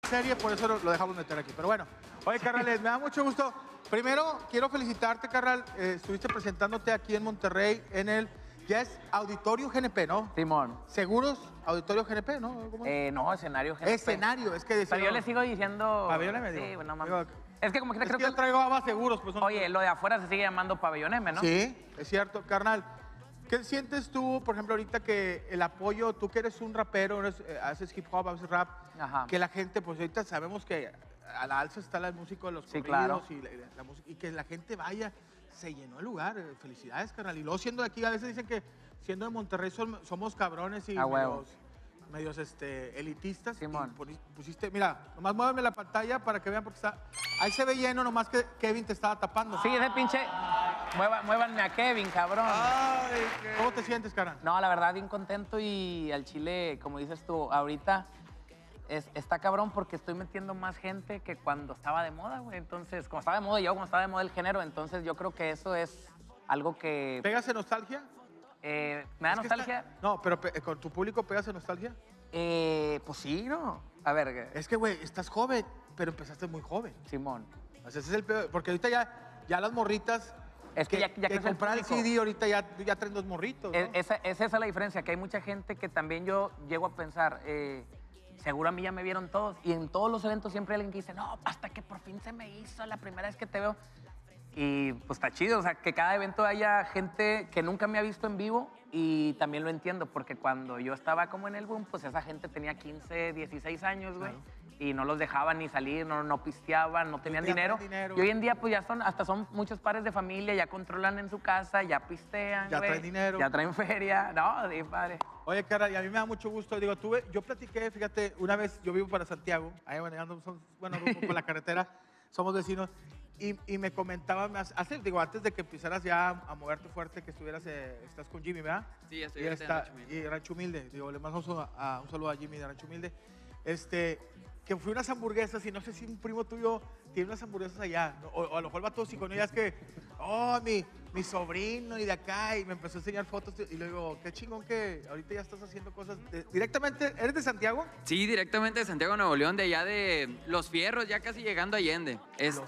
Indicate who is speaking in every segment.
Speaker 1: serie, por eso lo dejamos meter aquí. Pero bueno, oye, carnales, me da mucho gusto. Primero, quiero felicitarte, carnal. Estuviste presentándote aquí en Monterrey en el... Ya es Auditorio GNP, ¿no?
Speaker 2: Simón.
Speaker 1: ¿Seguros? Auditorio GNP, ¿no? ¿Cómo?
Speaker 2: No, escenario GNP.
Speaker 1: Escenario, es que decía...
Speaker 2: Pero yo le sigo diciendo...
Speaker 1: Pabellón M, digo.
Speaker 2: Sí, bueno, mames.
Speaker 1: Digo,
Speaker 2: Es que como que
Speaker 1: es
Speaker 2: creo
Speaker 1: que
Speaker 2: que...
Speaker 1: yo traigo Ava Seguros, pues...
Speaker 2: Oye, lo de afuera se sigue llamando Pabellón M, ¿no?
Speaker 1: Sí, es cierto. Carnal, ¿qué sientes tú, por ejemplo, ahorita que el apoyo, tú que eres un rapero, haces hip hop, haces rap,
Speaker 2: Ajá.
Speaker 1: que la gente, pues ahorita sabemos que a la alza está la música de los
Speaker 2: Sí,
Speaker 1: corridos
Speaker 2: claro.
Speaker 1: y la música, y que la gente vaya, se llenó el lugar. Felicidades, carnal. Y luego siendo de aquí, a veces dicen que siendo de Monterrey somos cabrones y medios elitistas.
Speaker 2: Simón.
Speaker 1: Y pusiste, mira, nomás muéveme la pantalla para que vean porque está... Ahí se ve lleno, nomás que Kevin te estaba tapando.
Speaker 2: Sí, ese pinche... Muévanme a Kevin, cabrón.
Speaker 1: Ay, ¿cómo te sientes, carnal?
Speaker 2: No, la verdad, bien contento y al chile, como dices tú, ahorita está cabrón porque estoy metiendo más gente que cuando estaba de moda, güey. Entonces, como estaba de moda yo, como estaba de moda el género, entonces yo creo que eso es algo que...
Speaker 1: ¿Pegas en nostalgia?
Speaker 2: ¿Me da nostalgia?
Speaker 1: No, pero ¿con tu público pegas en nostalgia?
Speaker 2: Pues sí, ¿no? A ver...
Speaker 1: Es que, güey, estás joven, pero empezaste muy joven.
Speaker 2: Simón.
Speaker 1: O sea, ese es el peor, porque ahorita ya las morritas...
Speaker 2: Es que ya creció el
Speaker 1: comprar el
Speaker 2: público.
Speaker 1: CD ahorita ya traen dos morritos, ¿no?
Speaker 2: Esa es la diferencia, que hay mucha gente que también yo llego a pensar, seguro a mí ya me vieron todos, y en todos los eventos siempre hay alguien que dice, no, hasta que por fin se me hizo la primera vez que te veo. Y pues está chido, o sea, que cada evento haya gente que nunca me ha visto en vivo y también lo entiendo, porque cuando yo estaba como en el boom, pues esa gente tenía 15, 16 años, güey, y no los dejaban ni salir, no pisteaban, no tenían dinero. Y hoy en día pues ya son muchos padres de familia, ya controlan en su casa, ya pistean,
Speaker 1: ya
Speaker 2: güey,
Speaker 1: traen dinero.
Speaker 2: ya traen feria, no, sí, padre.
Speaker 1: Oye, cara, y a mí me da mucho gusto. Digo, yo platiqué, fíjate, una vez yo vivo para Santiago, ahí manejando, por la carretera, somos vecinos, y me comentaban, antes de que empezaras ya a moverte fuerte, que estás con Jimmy, ¿verdad?
Speaker 3: Sí, estoy en Rancho Humilde.
Speaker 1: Y Rancho Humilde, digo, le mando un saludo a Jimmy de Rancho Humilde. Que fui unas hamburguesas y no sé si un primo tuyo tiene unas hamburguesas allá, ¿no? O a lo mejor va todo con ellas que, mi sobrino y de acá, y me empezó a enseñar fotos y le digo, qué chingón que ahorita ya estás haciendo cosas directamente. ¿Eres de Santiago?
Speaker 3: Sí, directamente de Santiago, Nuevo León, de allá de Los Fierros, ya casi llegando a Allende.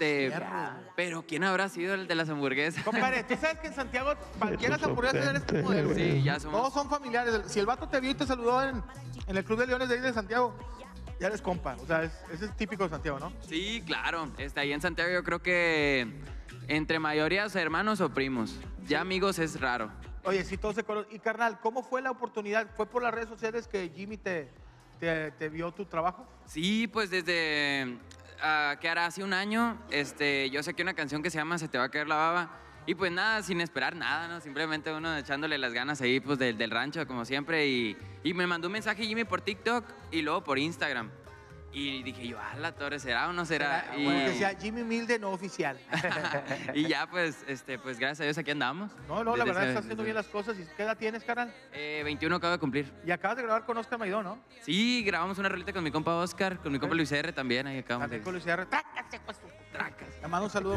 Speaker 3: Pero ¿quién habrá sido el de las hamburguesas?
Speaker 1: Compadre, tú sabes que en Santiago cualquiera las hamburguesas eres tu modelo.
Speaker 3: Sí, ya somos.
Speaker 1: Todos son familiares. Si el vato te vio y te saludó en el Club de Leones de ahí de Santiago, ya eres compa. O sea, ese es típico de Santiago, ¿no?
Speaker 3: Sí, claro. Ahí en Santiago yo creo que entre mayorías hermanos o primos. Ya amigos es raro.
Speaker 1: Oye, sí, todos se conocen. Y carnal, ¿cómo fue la oportunidad? ¿Fue por las redes sociales que Jimmy te vio tu trabajo?
Speaker 3: Sí, pues desde que hará hace un año, yo saqué una canción que se llama Se te va a caer la baba. Y pues nada, sin esperar nada, ¿no? Simplemente uno echándole las ganas ahí, pues del rancho, como siempre. Y me mandó un mensaje Jimmy por TikTok y luego por Instagram. Y dije yo, la torre, ¿será o no será?
Speaker 1: Bueno, que sea Jimmy Humilde, no oficial.
Speaker 3: Y ya, pues gracias a Dios aquí andamos.
Speaker 1: No, la verdad estás haciendo bien las cosas. ¿Y qué edad tienes, carnal?
Speaker 3: 21 acabo de cumplir.
Speaker 1: Y acabas de grabar con Oscar Maidón, ¿no?
Speaker 3: Sí, grabamos una rolita con mi compa Oscar, con mi compa Luis R. también. Ahí acabamos
Speaker 1: También con Luis R.
Speaker 3: Tracas.
Speaker 1: Le mando un saludo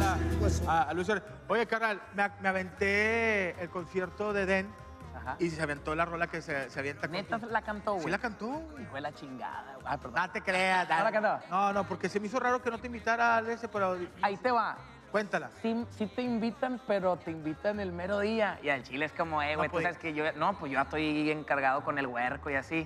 Speaker 1: a Luis R. Oye, carnal, me aventé el concierto de Den.
Speaker 2: Ajá.
Speaker 1: Y se aventó la rola que se avienta.
Speaker 2: Neta la cantó, güey.
Speaker 1: Sí la cantó, güey.
Speaker 2: Fue la chingada, güey. Perdón.
Speaker 1: No te creas.
Speaker 2: ¿No la cantó?
Speaker 1: No, porque se me hizo raro que no te invitara a ese, pero...
Speaker 2: Ahí te va.
Speaker 1: Cuéntala.
Speaker 2: Sí te invitan, pero te invitan el mero día. Y al chile es como, güey, tú sabes que yo ya estoy encargado con el huerco y así.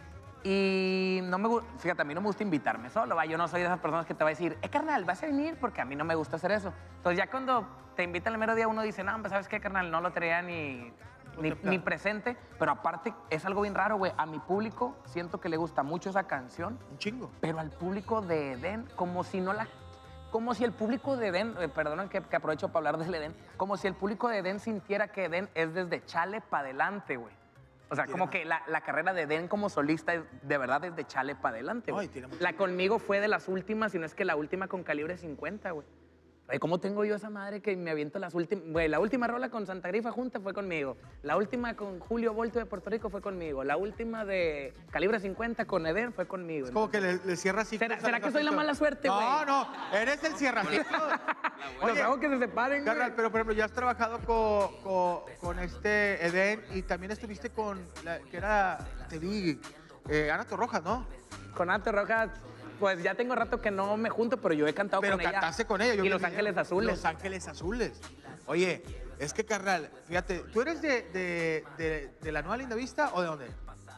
Speaker 2: Y fíjate, a mí no me gusta invitarme solo, ¿va? Yo no soy de esas personas que te va a decir, carnal, vas a venir, porque a mí no me gusta hacer eso. Entonces ya cuando te invitan el mero día, uno dice, no, pues ¿sabes qué, carnal? No lo traía ni presente, pero aparte es algo bien raro, güey. A mi público siento que le gusta mucho esa canción.
Speaker 1: Un chingo.
Speaker 2: Pero al público de Edén, como si el público de Edén, perdonen que aprovecho para hablar del Edén, como si el público de Edén sintiera que Edén es desde chale para adelante, güey. O sea, como que la carrera de Edén como solista es de verdad desde chale para adelante, güey. La conmigo fue de las últimas, si no es que la última con calibre 50, güey. ¿Cómo tengo yo esa madre que me aviento las últimas? Güey, la última rola con Santa Grifa Junta fue conmigo. La última con Julio Volto de Puerto Rico fue conmigo. La última de Calibre 50 con Edén fue conmigo.
Speaker 1: Es como que le cierra ciclos.
Speaker 2: ¿Será que soy la mala suerte, güey?
Speaker 1: No, eres el cierra ciclos.
Speaker 2: Los hago que se separen, güey.
Speaker 1: Carnal, pero por ejemplo, ya has trabajado con Edén y también estuviste con, te vi, Ana Torrojas, ¿no?
Speaker 2: Con Ana Torrojas. Pues ya tengo rato que no me junto, pero yo he cantado
Speaker 1: Pero
Speaker 2: con ella.
Speaker 1: cantaste con ella.
Speaker 2: Y Los Ángeles Azules.
Speaker 1: Los Ángeles Azules. Oye, es que, carnal, fíjate, ¿tú eres de la Nueva Lindavista o de dónde?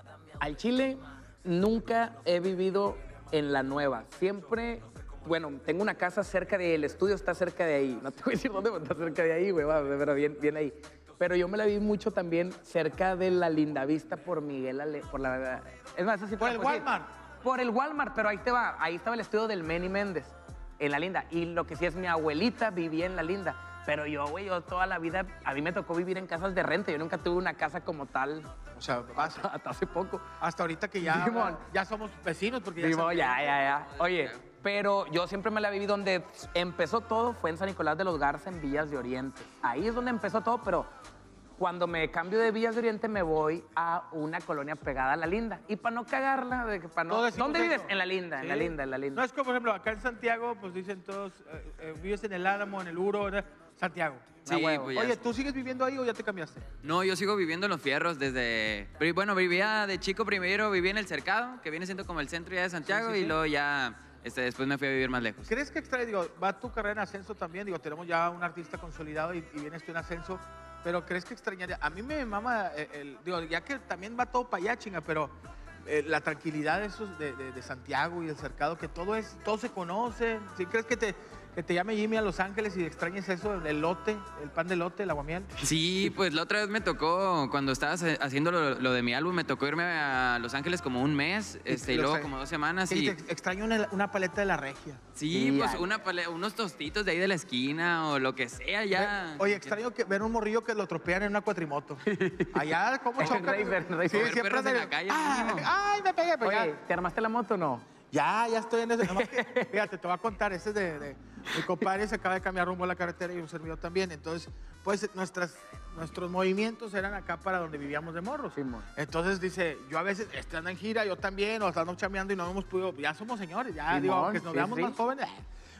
Speaker 2: Al Chile nunca he vivido en la nueva. Siempre, bueno, tengo una casa cerca el estudio está cerca de ahí. No te voy a decir dónde, pero está cerca de ahí, güey, pero bien ahí. Pero yo me la vi mucho también cerca de la Lindavista por Miguel Ale, por la... Es más, así
Speaker 1: Por el Walmart.
Speaker 2: Por el Walmart, pero ahí te va. Ahí estaba el estudio del Manny Méndez, en la Linda. Y lo que sí es, mi abuelita vivía en la Linda. Pero yo, güey, yo toda la vida, a mí me tocó vivir en casas de renta. Yo nunca tuve una casa como tal.
Speaker 1: O sea,
Speaker 2: Hasta hace poco.
Speaker 1: hasta ahorita que ya,
Speaker 2: Simón.
Speaker 1: ya somos vecinos porque ya...
Speaker 2: Simón, ya. Oye, pero yo siempre me la viví donde empezó todo, fue en San Nicolás de los Garza, en Villas de Oriente. Ahí es donde empezó todo, pero cuando me cambio de Villas de Oriente me voy a una colonia pegada a La Linda. Y para no cagarla,
Speaker 1: Todos decimos
Speaker 2: ¿dónde vives?
Speaker 1: eso.
Speaker 2: En La Linda, en La
Speaker 1: Sí.
Speaker 2: Linda, en La Linda.
Speaker 1: No es como, por ejemplo, acá en Santiago, pues dicen todos, vives en el Álamo, en el Uro, ¿verdad? Santiago.
Speaker 3: Sí,
Speaker 2: huevo.
Speaker 3: pues ya
Speaker 1: Oye,
Speaker 3: está.
Speaker 1: ¿tú sigues viviendo ahí o ya te cambiaste?
Speaker 3: No, yo sigo viviendo en Los Fierros desde... Bueno, vivía de chico primero, viví en El Cercado, que viene siendo como el centro ya de Santiago,
Speaker 1: sí.
Speaker 3: y luego ya después me fui a vivir más lejos.
Speaker 1: ¿Crees que va tu carrera en ascenso también? Digo, tenemos ya un artista consolidado y vienes tú en ascenso, pero ¿crees que extrañaría? A mí me mama, digo, ya que también va todo para allá, chinga, pero la tranquilidad de esos de Santiago y del Cercado, que todo se conoce. ¿Sí crees que te llame Jimmy a Los Ángeles y extrañes eso, el elote, el pan de elote, el aguamiel?
Speaker 3: Sí, pues la otra vez me tocó, cuando estabas haciendo lo de mi álbum, me tocó irme a Los Ángeles como un mes, y luego como 2 semanas.
Speaker 1: Sí,
Speaker 3: Y
Speaker 1: te extraño una paleta de la regia.
Speaker 3: sí,
Speaker 2: Sí,
Speaker 3: pues
Speaker 2: ay.
Speaker 3: unos tostitos de ahí de la esquina o lo que sea ya.
Speaker 1: Oye, extraño ver un morrillo que lo atropellan en una cuatrimoto. Allá, ¿cómo chocan?
Speaker 2: Racer.
Speaker 3: Mover
Speaker 1: siempre
Speaker 3: perros en
Speaker 1: ande-
Speaker 3: la calle,
Speaker 1: ¡Ay,
Speaker 3: mínimo.
Speaker 1: ay, me pegué!
Speaker 2: Oye, ¿te armaste la moto o no?
Speaker 1: Ya estoy en eso. Nomás que, fíjate, te voy a contar, ese es de mi compadre, se acaba de cambiar rumbo a la carretera y un servidor también. Entonces, pues nuestros movimientos eran acá para donde vivíamos de morros.
Speaker 2: Simón.
Speaker 1: Entonces dice, yo a veces ando en gira, yo también, o estando chameando y no hemos podido, ya somos señores, ya
Speaker 2: Simón,
Speaker 1: digo, aunque nos
Speaker 2: sí,
Speaker 1: veamos
Speaker 2: sí.
Speaker 1: más jóvenes,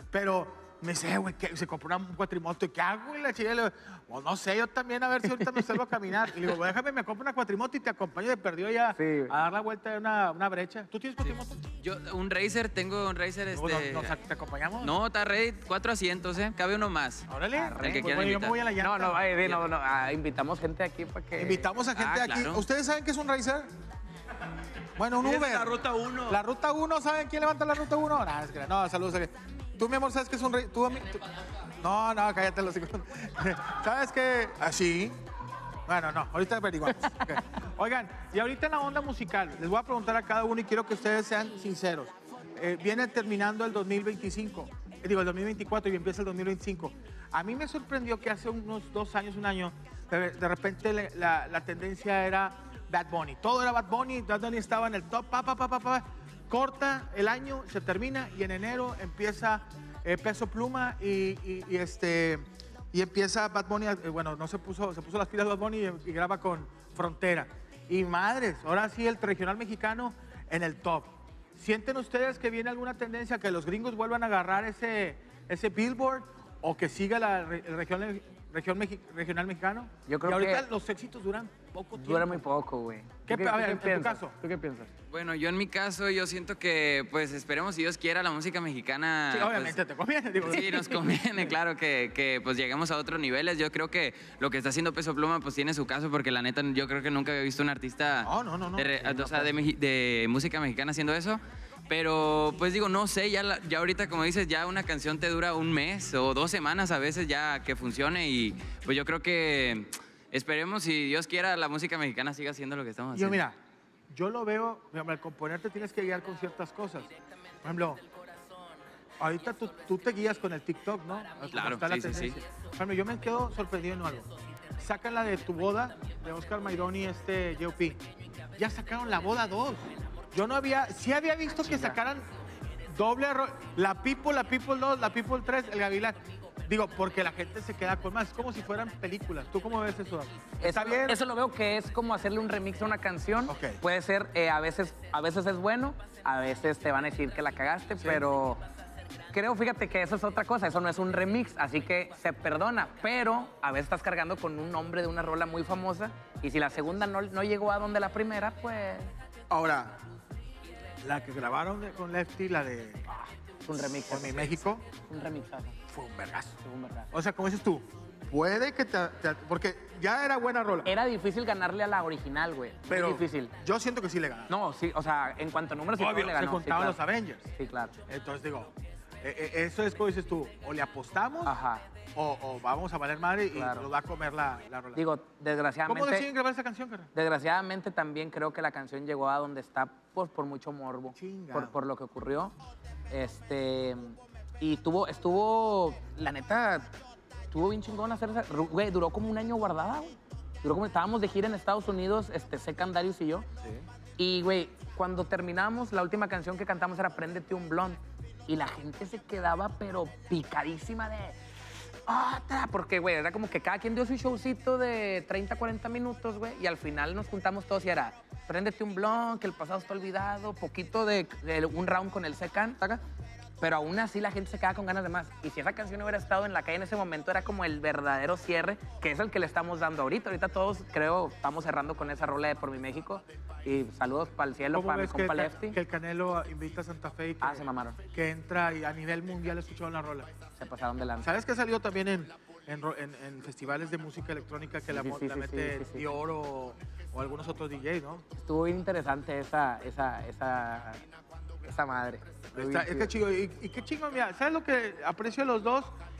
Speaker 1: pero me dice, güey, que se compró un cuatrimoto, ¿y qué hago? Y la chica le digo, pues no sé, yo también, a ver si ahorita me salgo a caminar. Y le digo, déjame, me compro una cuatrimoto y te acompaño de perdido ya
Speaker 2: Sí.
Speaker 1: a dar la vuelta de una brecha. ¿Tú tienes cuatrimoto?
Speaker 3: Yo, tengo un Racer,
Speaker 1: ¿Te acompañamos?
Speaker 3: No, está ready, 4 asientos, Cabe uno más.
Speaker 1: Órale.
Speaker 3: El que
Speaker 1: Pues
Speaker 3: quieran
Speaker 1: bueno, yo me
Speaker 3: invitar.
Speaker 1: voy a la llanta.
Speaker 2: No, invitamos gente aquí para que...
Speaker 1: Invitamos a gente aquí.
Speaker 3: claro.
Speaker 1: ¿Ustedes saben qué es un racer? Bueno, un Uber.
Speaker 4: La ruta 1.
Speaker 1: La ruta 1, ¿saben quién levanta la ruta 1? No, saludos. Tú, mi amor, ¿sabes qué es un racer? No, cállate los hijos. ¿Sabes qué? Así. Bueno, no, ahorita averiguamos. Ok. Oigan, y ahorita en la onda musical, les voy a preguntar a cada uno y quiero que ustedes sean sinceros. Viene terminando el 2025, el 2024 y empieza el 2025. A mí me sorprendió que hace unos 2 años, un año, de repente la tendencia era Bad Bunny. Todo era Bad Bunny estaba en el top, corta el año, se termina y en enero empieza Peso Pluma y empieza Bad Bunny, no se puso las pilas Bad Bunny y graba con Frontera. Y madres, ahora sí el regional mexicano en el top. ¿Sienten ustedes que viene alguna tendencia que los gringos vuelvan a agarrar ese Billboard o que siga el regional mexicano?
Speaker 2: Yo creo
Speaker 1: y ahorita
Speaker 2: que
Speaker 1: los éxitos duran poco tiempo.
Speaker 2: dura muy poco, güey.
Speaker 1: A ver, en tu
Speaker 2: piensas?
Speaker 1: caso.
Speaker 2: ¿Tú qué piensas?
Speaker 3: Bueno, yo en mi caso, yo siento que, pues, esperemos, si Dios quiera, la música mexicana...
Speaker 1: Sí,
Speaker 3: pues,
Speaker 1: obviamente te conviene. Digo.
Speaker 3: sí, nos conviene, claro, que pues lleguemos a otros niveles. Yo creo que lo que está haciendo Peso Pluma, pues tiene su caso, porque la neta, yo creo que nunca había visto un artista
Speaker 1: No.
Speaker 3: de música mexicana haciendo eso. Pero, pues digo, no sé, ya ahorita, como dices, ya una canción te dura un mes o 2 semanas a veces ya que funcione. Y pues yo creo que esperemos, si Dios quiera, la música mexicana siga haciendo lo que estamos haciendo.
Speaker 1: Yo, mira, yo lo veo, al componerte tienes que guiar con ciertas cosas. Por ejemplo, ahorita tú te guías con el TikTok, ¿no? Como
Speaker 3: Claro,
Speaker 1: está la
Speaker 3: sí.
Speaker 1: tendencia. Por ejemplo, yo me quedo sorprendido en algo. Sacan la de Tu Boda, de Oscar Mayrón y J.O.P. Ya sacaron la Boda 2. Yo sí había visto que sacaran la People 2, la People 3, el Gavilán. Digo, porque la gente se queda con más. Es como si fueran películas. ¿Tú cómo ves eso? ¿Está bien?
Speaker 2: Eso lo veo que es como hacerle un remix a una canción.
Speaker 1: Ok.
Speaker 2: Puede ser, a veces es bueno, a veces te van a decir que la cagaste, pero creo, fíjate que eso es otra cosa, eso no es un remix, así que se perdona, pero a veces estás cargando con un nombre de una rola muy famosa y si la segunda no llegó a donde la primera, pues...
Speaker 1: Ahora, La que grabaron con Lefty, la de
Speaker 2: Es un remix.
Speaker 1: Por mi México,
Speaker 2: Un remixazo.
Speaker 1: fue un vergazo.
Speaker 2: Fue un vergazo.
Speaker 1: O sea, como dices tú, puede que porque ya era buena rola.
Speaker 2: Era difícil ganarle a la original, güey.
Speaker 1: Pero
Speaker 2: Muy difícil.
Speaker 1: yo siento que sí le ganaron.
Speaker 2: No, sí, o sea, en cuanto a números y todo
Speaker 1: Obvio,
Speaker 2: le
Speaker 1: se
Speaker 2: ganó.
Speaker 1: juntaban
Speaker 2: sí,
Speaker 1: los
Speaker 2: claro.
Speaker 1: Avengers.
Speaker 2: Sí, claro.
Speaker 1: Entonces digo, eso es como dices tú, o le apostamos
Speaker 2: Ajá.
Speaker 1: o vamos a valer madre y
Speaker 2: Claro.
Speaker 1: nos va a comer la rola.
Speaker 2: Digo,
Speaker 1: ¿Cómo
Speaker 2: desgraciadamente...
Speaker 1: deciden grabar esa canción, carnal?
Speaker 2: Desgraciadamente también creo que la canción llegó a donde está pues, por mucho morbo,
Speaker 1: Chingado.
Speaker 2: por lo que ocurrió. Y estuvo, la neta, estuvo bien chingón hacer esa. Güey, duró como un año guardada, güey. Estábamos de gira en Estados Unidos, Secandarius y yo.
Speaker 1: Sí.
Speaker 2: Y, güey, cuando terminamos, la última canción que cantamos era Préndete un blond. Y la gente se quedaba, pero picadísima de... ¡Otra! Porque, güey, era como que cada quien dio su showcito de 30, 40 minutos, güey. Y al final nos juntamos todos y era... Préndete un blond, que el pasado está olvidado. Poquito de un round con el Secan, ¿saca? Pero aún así la gente se queda con ganas de más. Y si esa canción hubiera estado en la calle en ese momento, era como el verdadero cierre, que es el que le estamos dando ahorita. Ahorita todos, creo, estamos cerrando con esa rola de Por mi México. Y saludos para el cielo,
Speaker 1: ¿Cómo
Speaker 2: para mi
Speaker 1: ves que,
Speaker 2: compa Lefty.
Speaker 1: que el Canelo invita a Santa Fe y que,
Speaker 2: Se mamaron.
Speaker 1: que entra y a nivel mundial escucharon la rola?
Speaker 2: Se pasaron de lanza.
Speaker 1: ¿Sabes que salió también en festivales de música electrónica que
Speaker 2: Sí,
Speaker 1: la,
Speaker 2: sí, sí,
Speaker 1: la
Speaker 2: sí,
Speaker 1: mete
Speaker 2: sí, sí.
Speaker 1: Dior o algunos otros DJs, ¿no?
Speaker 2: Estuvo bien interesante esa madre. Estuvo bien
Speaker 1: Es que
Speaker 2: chido.
Speaker 1: chido. Y qué chingo, mira, ¿sabes lo que aprecio de los dos?